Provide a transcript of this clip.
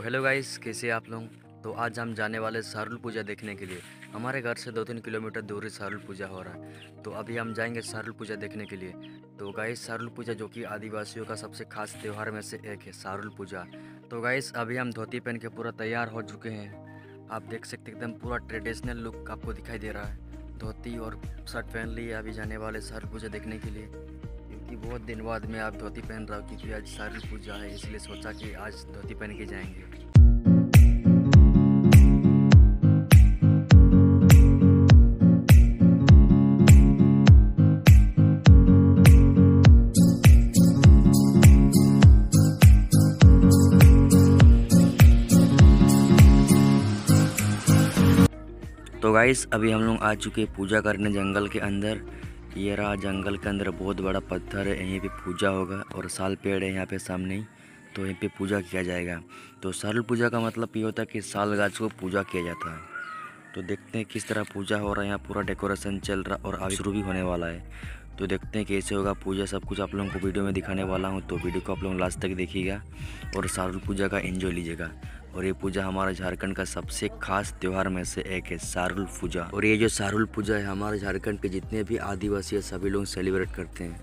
Hello guys, कैसे आप लोग। तो आज हम जाने वाले सारुल पूजा देखने के लिए। हमारे घर से 2-3 किलोमीटर दूर ही सारुल पूजा हो रहा है। तो अभी हम जाएंगे सारुल पूजा देखने के लिए। तो गाइस, सारुल पूजा जो कि आदिवासियों का सबसे खास त्यौहार में से एक है, सारुल पूजा। तो गाइस, अभी हम धोती पहन के पूरा तैयार हो चुके हैं। आप देख सकते एकदम पूरा ट्रेडिशनल लुक आपको दिखाई दे रहा है। धोती और शर्ट पहन लिए, अभी जाने वाले सारुल पूजा देखने के लिए। क्योंकि बहुत दिन बाद मैं आप धोती पहन रहा हूँ, क्योंकि आज सारुल पूजा है, इसलिए सोचा कि आज धोती पहन के जाएंगे। तो गाइस, अभी हम लोग आ चुके पूजा करने जंगल के अंदर। ये रहा जंगल के अंदर बहुत बड़ा पत्थर है, यहीं पे पूजा होगा और साल पेड़ है यहाँ पे सामने ही। तो यहीं पे पूजा किया जाएगा। तो साल पूजा का मतलब ये होता है कि साल गाछ को पूजा किया जाता है। तो देखते हैं किस तरह पूजा हो रहा है। यहाँ पूरा डेकोरेशन चल रहा और अभी शुरू भी होने वाला है। तो देखते हैं कैसे होगा पूजा। सब कुछ आप लोगों को वीडियो में दिखाने वाला हूँ, तो वीडियो को आप लोग लास्ट तक देखिएगा और सारुल पूजा का एंजॉय लीजिएगा। और ये पूजा हमारा झारखंड का सबसे खास त्यौहार में से एक है, सारुल पूजा। और ये जो सारुल पूजा है, हमारे झारखंड के जितने भी आदिवासी है सभी लोग सेलिब्रेट करते हैं।